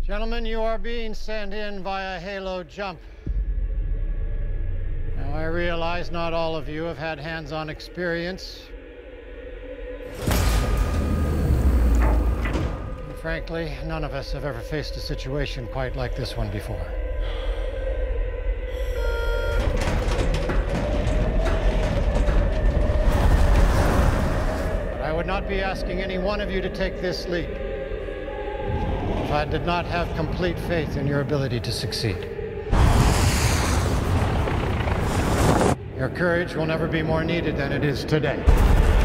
Gentlemen, you are being sent in via Halo jump. Now, I realize not all of you have had hands-on experience. And frankly, none of us have ever faced a situation quite like this one before. But I would not be asking any one of you to take this leap if I did not have complete faith in your ability to succeed. Your courage will never be more needed than it is today.